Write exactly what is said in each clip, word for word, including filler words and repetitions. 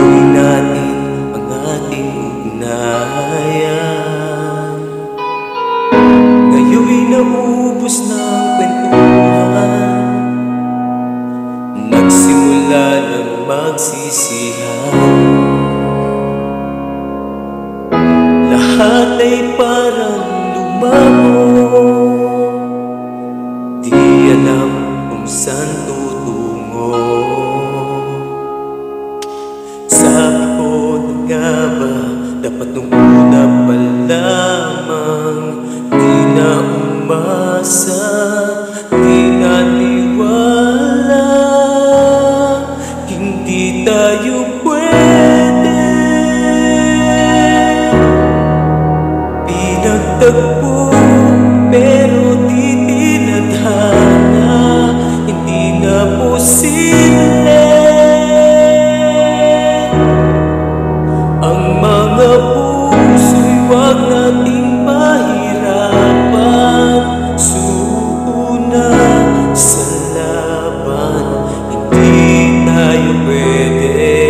Ituloy natin ang ating ugnayan. Ngayon'y naubos na ang kwentuhan, nagsimula ng magsisihan. Lahat ay parang lumago, di alam kung saan tutungo. Sabi ko na nga ba, dapat nung una pa lamang di na umasa, di naniwala, hindi tayo pwede. Pinagtagpo pero di tinadhana, hindi na posible. Ang mga puso'y huwag nating pahirapan, suko na sa laban, hindi tayo pwede.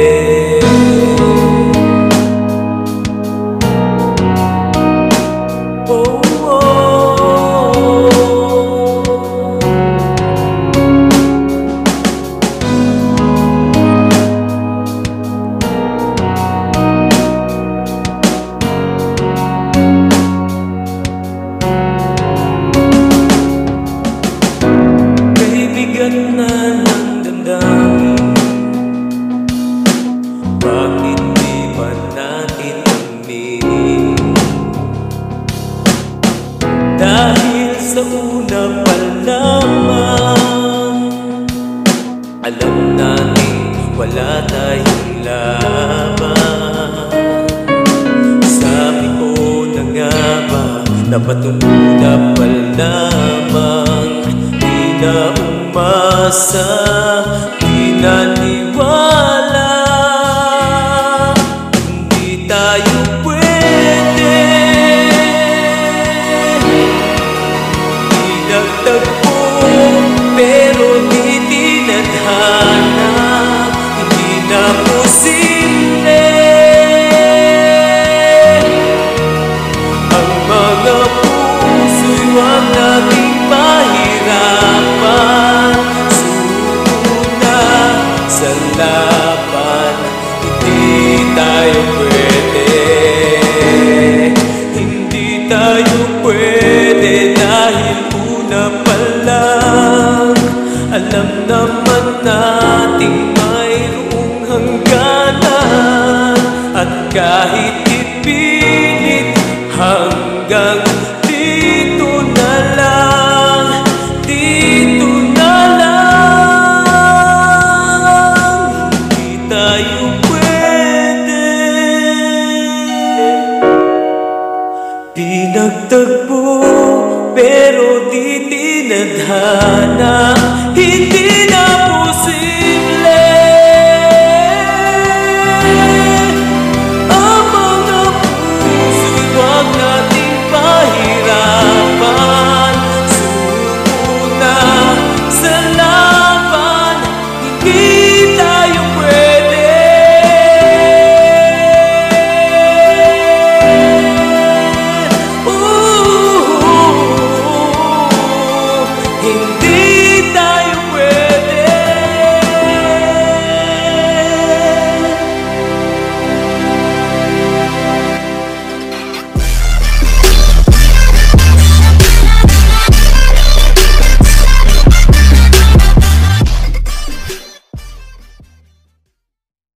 Oh, bigat na ng damdamin, bakit di ba natin aminin? Dahil sa una pa lamang, alam natin wala tayong laban. Sabi ko na nga ba, dapat nung una pa lamang na umasa, di naniwala, hindi tayo pwede. Pinagtagpo pero di tinadhana, hindi na posible. Ang mga puso'y huwag nating pahirapan, suko na sa laban, hindi tayo pwede. Hindi tayo pwede dahil una pa lang, alam naman nating mayroong hangganan. At kahit ipilit hanggang dito na lang, dito na lang, hindi tayo pwede. Pinagtagpo pero di tinadhana,